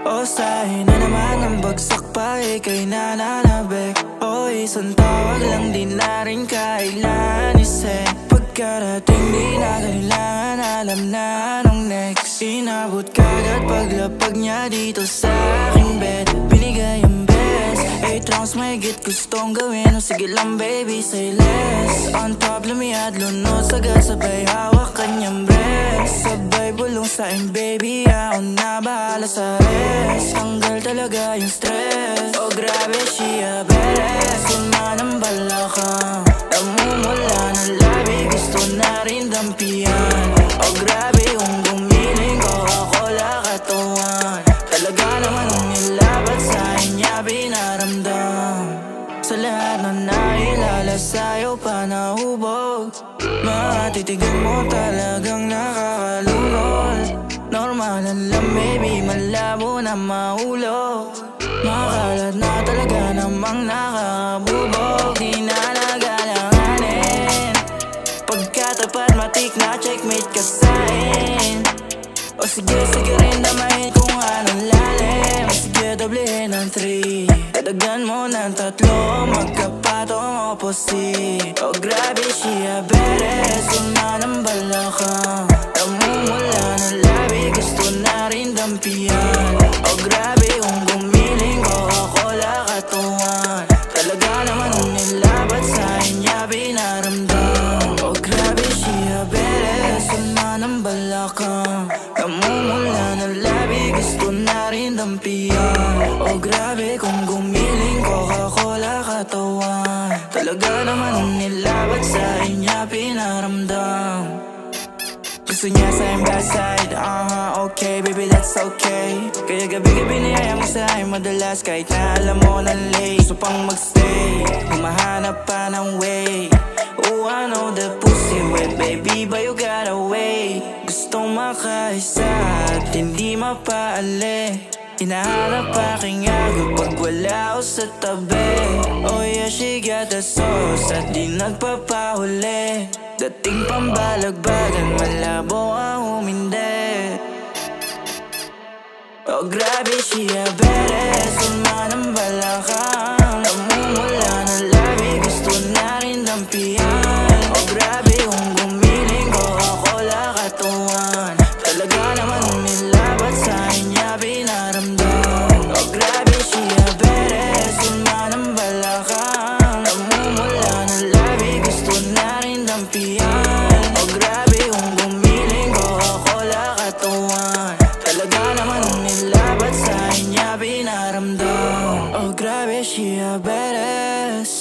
O sa'yo na naman ang bagsak pa, ika'y nananabik. O isang tawag lang din na rin kailan isip. Pagkarating di na kailangan alam na anong next. Inabot kagad paglapag niya dito sa aking bed. Binigay ang best, 8 rounds may git gustong gawin. O sige lang baby, say less. On top lumiyad, lunod sagad sabay hawak kanyang breast. Sabay bulong sa'kin baby, ako na bahala sa rest. Tanggal talaga yung stress. Oh grabe siya beres. Suma ng balakang namumula ng labi, gusto na rin dampian. Oh grabe kung gumiling Coca-Cola katawan. Talaga naman ang nilabat sa'kin niya binaramdam. Sa lahat na nailala sa'yo pa nahubog. Matitigan mo talagang nakakalunod. Normalan lang baby, malabo na mahulog. Makalat na talaga namang nakabubog. Di na nagalanganin. Pagkatapat matik na checkmate ka sa'kin. O sige, sige rin damahin kung anong lalim. Sige, doblehin ng 3. Dadagan mo ng 3, magkapatong opposite. O grabe siya beres. Suma ng balakang namumula ng labi, gusto na rin dampian. O grabe kung gumiling Coca-Cola katawan. Talaga naman ang nilabat sa'kin niya binaramdam. O grabe siya beres. Suma ng balakang namumula ng labi, gusto na rin dampian. O grabe kung gumiling Coca-Cola katawan. Talaga naman ang nilabat sa'kin niya pinaramdam. Gusto niya sa'kin bad side, okay baby that's okay. Kaya gabi-gabi niyaya mo sa'kin madalas, kahit na alam mo na late. Gusto pang magstay, humahanap pa ng way. Oh I know the pussy wet baby but you got away. Gustong makaisa at hindi mapaali. Hinahanap aking agad pag wala ako sa tabi. Oh yeah, she got the sauce at di nagpapahuli. Dating pambalagbagan, malabo ang umindi. Oh grabe siya beres. Suma ng balakang namumula ng labi, gusto na rin dampian. Oh grabe kung gumiling Coca-Cola katawan. Talaga naman nilabat sa'kin niya binaramdam. Oh grabe siya beres. Suma ng balakang namumula ng labi, gusto na rin dampian. Oh grabe kung gumiling Coca-Cola katawan. Talaga naman nilabat sa'kin niya binaramdam. Oh grabe siya beres.